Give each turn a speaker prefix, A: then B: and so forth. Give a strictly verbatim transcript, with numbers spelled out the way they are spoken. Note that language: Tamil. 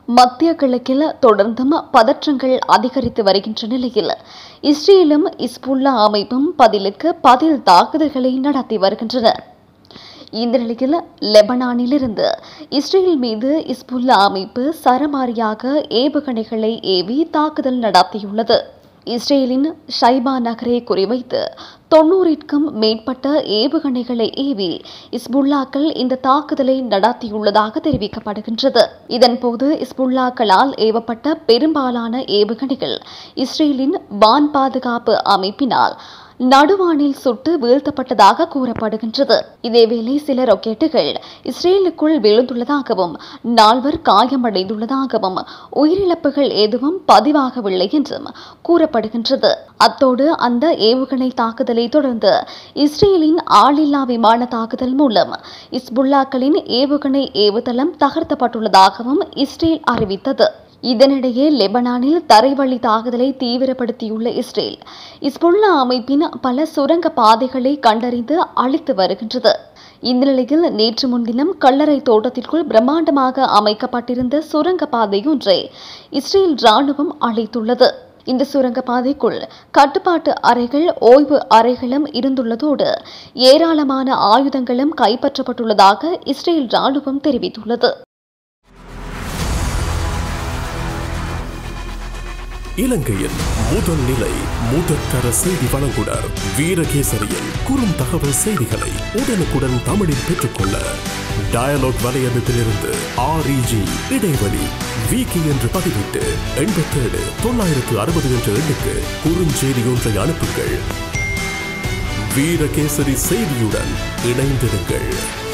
A: மத்திய கிழக்கில் தொடர்ந்தும் பதற்றங்கள் அதிகரித்து வருகின்ற நிலையில் இஸ்ரேலும் இஸ்புல்லா அமைப்பும் பதிலுக்கு பதில் தாக்குதல்களை நடத்தி வருகின்றன. இந்த நிலையில் லெபனானிலிருந்து இஸ்ரேல் மீது இஸ்புல்லா அமைப்பு சரமாரியாக ஏவுகணைகளை ஏவி தாக்குதல் நடத்தியுள்ளது. இஸ்ரேலின் ஷைபா நகரை குறிவைத்து தொன்னூறிற்கும் மேற்பட்ட ஏவுகணைகளை ஏவி இஸ்புல்லாக்கள் இந்த தாக்குதலை நடத்தியுள்ளதாக தெரிவிக்கப்படுகின்றது. இதன்போது இஸ்புல்லாக்களால் ஏவப்பட்ட பெரும்பாலான ஏவுகணைகள் இஸ்ரேலின் வான் பாதுகாப்பு அமைப்பினால் நடுவானில் சுட்டு வீழ்த்தப்பட்டதாக கூறப்படுகின்றது. இதேவேளை சில ராக்கெட்டுகள் இஸ்ரேலுக்குள் விழுந்துள்ளதாகவும் நால்வர் காயமடைந்துள்ளதாகவும் உயிரிழப்புகள் எதுவும் பதிவாகவில்லை என்றும் கூறப்படுகின்றது. அத்தோடு அந்த ஏவுகணை தாக்குதலை தொடர்ந்து இஸ்ரேலின் ஆளில்லா விமான தாக்குதல் மூலம் இஸ்புல்லாக்களின் ஏவுகணை ஏவுதளம் தகர்த்தப்பட்டுள்ளதாகவும் இஸ்ரேல் அறிவித்தது. இதனிடையே லெபனானில் தரைவழி தாக்குதலை தீவிரப்படுத்தியுள்ள இஸ்ரேல் இஸ்புல்லா அமைப்பின் பல சுரங்க பாதைகளை கண்டறிந்து அழித்து வருகின்றது. இந்த நிலையில் நேற்று முன்தினம் கல்லறை தோட்டத்திற்குள் பிரம்மாண்டமாக அமைக்கப்பட்டிருந்த சுரங்க பாதையொன்றை இஸ்ரேல் ராணுவம் அழித்துள்ளது. இந்த சுரங்க பாதைக்குள் கட்டுப்பாட்டு அறைகள், ஓய்வு அறைகளும் இருந்துள்ளதோடு ஏராளமான ஆயுதங்களும் கைப்பற்றப்பட்டுள்ளதாக இஸ்ரேல் ராணுவம் தெரிவித்துள்ளது.
B: இலங்கையின் முதல் நிலை முதற்கர செய்தி வழங்குனர் வீரகேசரியின் குறும் தகவல் செய்திகளை உடனுக்குடன் தமிழில் பெற்றுக்கொள்ள டயலாக் வலையமைப்பிலிருந்து ஆர்இஜி இடைவெளி வீக்கி என்று பதிவிட்டு எண்பத்தேழு தொள்ளாயிரத்து அறுபது என்ற எண்ணுக்கு குறுஞ்செய்தி ஒன்றை அனுப்புங்கள். வீரகேசரி செய்தியுடன் இணைந்திருங்கள்.